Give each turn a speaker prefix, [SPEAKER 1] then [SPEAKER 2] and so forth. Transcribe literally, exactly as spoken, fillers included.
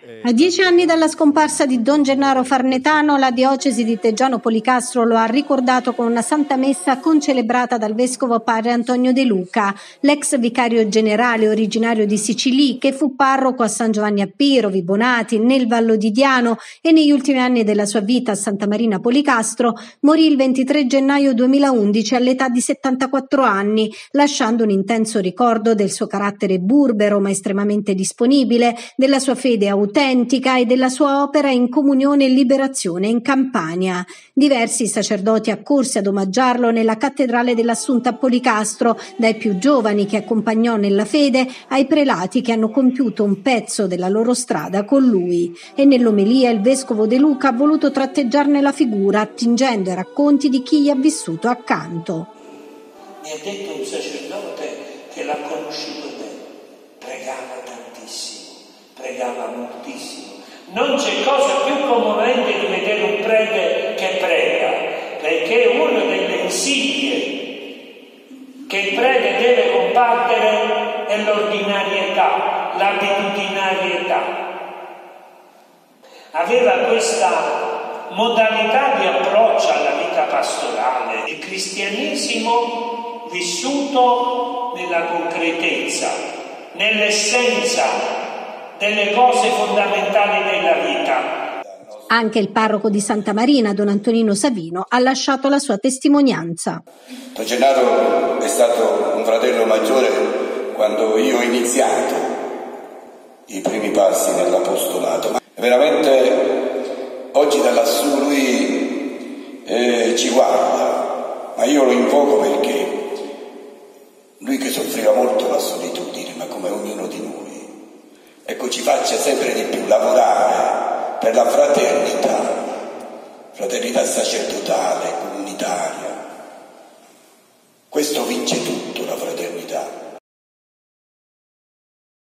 [SPEAKER 1] A dieci anni dalla scomparsa di Don Gennaro Farnetano, la diocesi di Teggiano Policastro lo ha ricordato con una santa messa concelebrata dal vescovo padre Antonio De Luca, l'ex vicario generale originario di Sicilì, che fu parroco a San Giovanni a Piro, Vibonati, nel Vallo di Diano e negli ultimi anni della sua vita a Santa Marina Policastro, morì il ventitré gennaio duemilaundici all'età di settantaquattro anni, lasciando un intenso ricordo del suo carattere burbero ma estremamente disponibile, della sua fede autentica e della sua opera in comunione e liberazione in Campania. Diversi sacerdoti accorsi ad omaggiarlo nella cattedrale dell'Assunta a Policastro, dai più giovani che accompagnò nella fede ai prelati che hanno compiuto un pezzo della loro strada con lui. E nell'omelia il vescovo De Luca ha voluto tratteggiarne la figura attingendo ai racconti di chi gli ha vissuto accanto.
[SPEAKER 2] Mi ha detto un sacerdote che l'ha conosciuto bene, pregava tantissimo. Pregava moltissimo. Non c'è cosa più commovente di vedere un prete che prega, perché una delle insidie che il prete deve combattere è l'ordinarietà, l'abitudinarietà. Aveva questa modalità di approccio alla vita pastorale, il cristianesimo vissuto nella concretezza, nell'essenza delle cose fondamentali della vita.
[SPEAKER 1] Anche il parroco di Santa Marina, Don Antonino Savino, ha lasciato la sua testimonianza.
[SPEAKER 3] Don Gennaro è stato un fratello maggiore quando io ho iniziato i primi passi nell'apostolato. Ma veramente oggi da lassù lui eh, ci guarda, ma io lo invoco perché lui che soffriva molto la solitudine, ma come ognuno di noi, ecco, ci faccia sempre di più lavorare per la fraternità, fraternità sacerdotale, comunitaria. Questo vince tutto.